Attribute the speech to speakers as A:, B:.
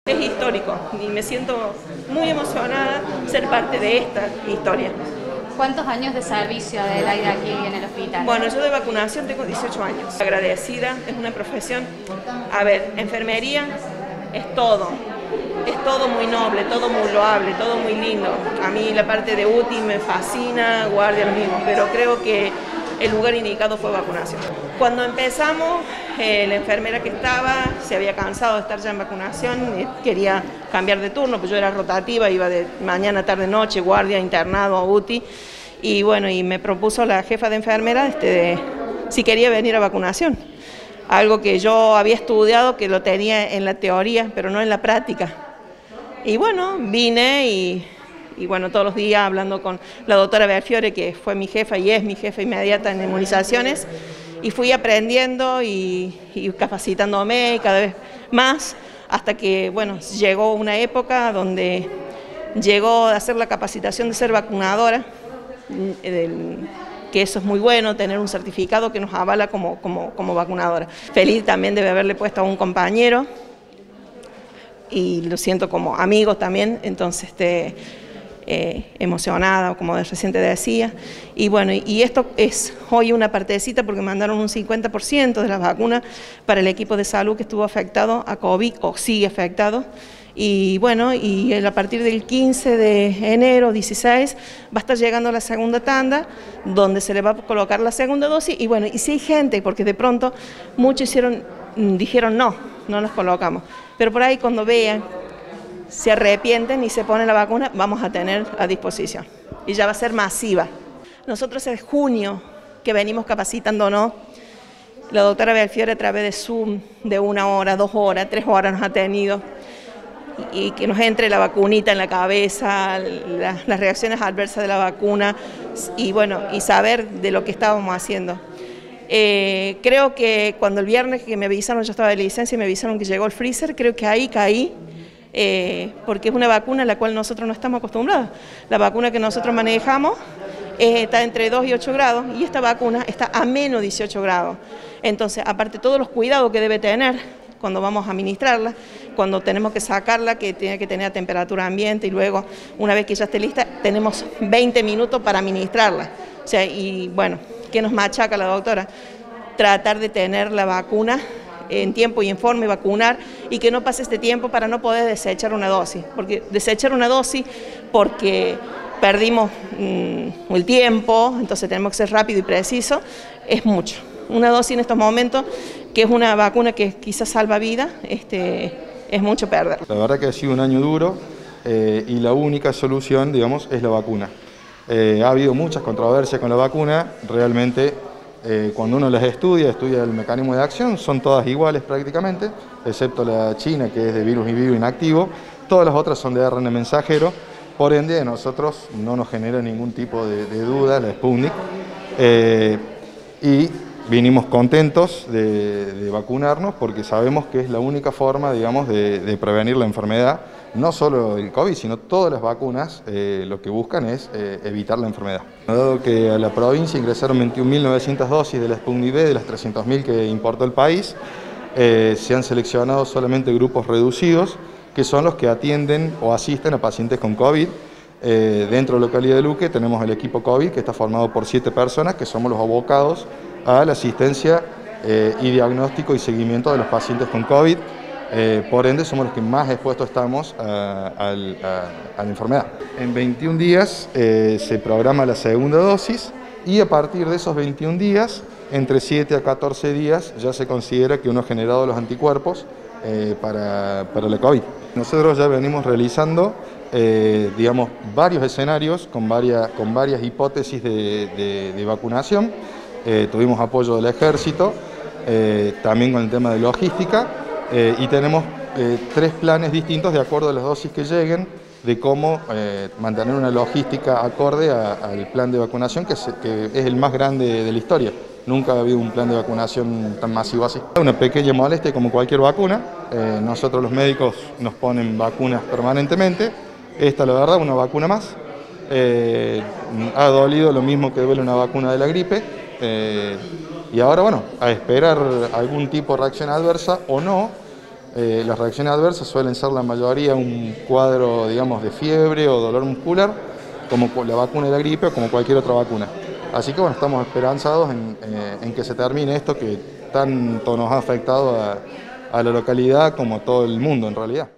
A: Es histórico y me siento muy emocionada de ser parte de esta historia.
B: ¿Cuántos años de servicio Adelaida aquí en el hospital?
A: Bueno, yo de vacunación tengo 18 años. Agradecida, es una profesión. A ver, enfermería es todo muy noble, todo muy loable, todo muy lindo. A mí la parte de UTI me fascina, guardia lo mismo, pero creo que el lugar indicado fue vacunación. Cuando empezamos, la enfermera que estaba se había cansado de estar ya en vacunación, quería cambiar de turno, pues yo era rotativa, iba de mañana, tarde, noche, guardia, internado, UTI, y bueno, y me propuso la jefa de enfermera si quería venir a vacunación. Algo que yo había estudiado, que lo tenía en la teoría, pero no en la práctica. Y bueno, vine y bueno, todos los días hablando con la doctora Belfiore, que fue mi jefa y es mi jefa inmediata en inmunizaciones, y fui aprendiendo y capacitándome y cada vez más, hasta que, bueno, llegó una época donde llegó a hacer la capacitación de ser vacunadora, que eso es muy bueno, tener un certificado que nos avala como vacunadora. Feliz también de haberle puesto a un compañero, y lo siento como amigos también, entonces emocionada, como recién te decía. Y bueno, y esto es hoy una partecita porque mandaron un 50% de las vacunas para el equipo de salud que estuvo afectado a COVID o sigue afectado. Y bueno, y a partir del 15 de enero, 16, va a estar llegando la segunda tanda, donde se le va a colocar la segunda dosis. Y bueno, y si hay gente, porque de pronto muchos dijeron no nos colocamos. Pero por ahí cuando vean, se arrepienten y se ponen la vacuna, vamos a tener a disposición. Y ya va a ser masiva. Nosotros es junio que venimos capacitándonos. La doctora Belfiore a través de Zoom, de 1 hora, 2 horas, 3 horas nos ha tenido. Y que nos entre la vacunita en la cabeza, las reacciones adversas de la vacuna y bueno, y saber de lo que estábamos haciendo. Creo que cuando el viernes que me avisaron, yo estaba de licencia y me avisaron que llegó el freezer, creo que ahí caí, porque es una vacuna a la cual nosotros no estamos acostumbrados. La vacuna que nosotros manejamos está entre 2 y 8 grados y esta vacuna está a menos 18 grados. Entonces, aparte de todos los cuidados que debe tener cuando vamos a administrarla, cuando tenemos que sacarla, que tiene que tener a temperatura ambiente y luego, una vez que ya esté lista, tenemos 20 minutos para administrarla. O sea, y bueno, ¿qué nos machaca la doctora? Tratar de tener la vacuna en tiempo y en forma y vacunar y que no pase este tiempo para no poder desechar una dosis. Porque desechar una dosis porque perdimos el tiempo, entonces tenemos que ser rápido y preciso, es mucho. Una dosis en estos momentos, que es una vacuna que quizás salva vida, es mucho perder.
C: La verdad que ha sido un año duro y la única solución, digamos, es la vacuna. Ha habido muchas controversias con la vacuna, realmente cuando uno las estudia el mecanismo de acción, son todas iguales prácticamente, excepto la china que es de virus y virus inactivo, todas las otras son de ARN mensajero, por ende a nosotros no nos genera ningún tipo de duda la Sputnik y vinimos contentos de vacunarnos porque sabemos que es la única forma, digamos, de prevenir la enfermedad, no solo el COVID, sino todas las vacunas lo que buscan es evitar la enfermedad. Dado que a la provincia ingresaron 21.900 dosis de la Sputnik V de las 300.000 que importó el país, se han seleccionado solamente grupos reducidos, que son los que atienden o asisten a pacientes con COVID. Dentro de la localidad de Luque tenemos el equipo COVID, que está formado por 7 personas, que somos los abocados a la asistencia y diagnóstico y seguimiento de los pacientes con COVID. Por ende, somos los que más expuestos estamos a la enfermedad. En 21 días se programa la segunda dosis y a partir de esos 21 días, entre 7 a 14 días, ya se considera que uno ha generado los anticuerpos para la COVID. Nosotros ya venimos realizando digamos, varios escenarios con varias hipótesis de vacunación. Tuvimos apoyo del ejército, también con el tema de logística, y tenemos 3 planes distintos de acuerdo a las dosis que lleguen, de cómo mantener una logística acorde al plan de vacunación, que es el más grande de la historia. Nunca ha habido un plan de vacunación tan masivo así. Una pequeña molestia como cualquier vacuna. Nosotros los médicos nos ponen vacunas permanentemente. Esta, la verdad, una vacuna más. Ha dolido lo mismo que duele una vacuna de la gripe. Y ahora, bueno, a esperar algún tipo de reacción adversa o no, Las reacciones adversas suelen ser la mayoría un cuadro, digamos, de fiebre o dolor muscular, como la vacuna de la gripe o como cualquier otra vacuna. Así que bueno, estamos esperanzados en que se termine esto que tanto nos ha afectado a la localidad como a todo el mundo en realidad.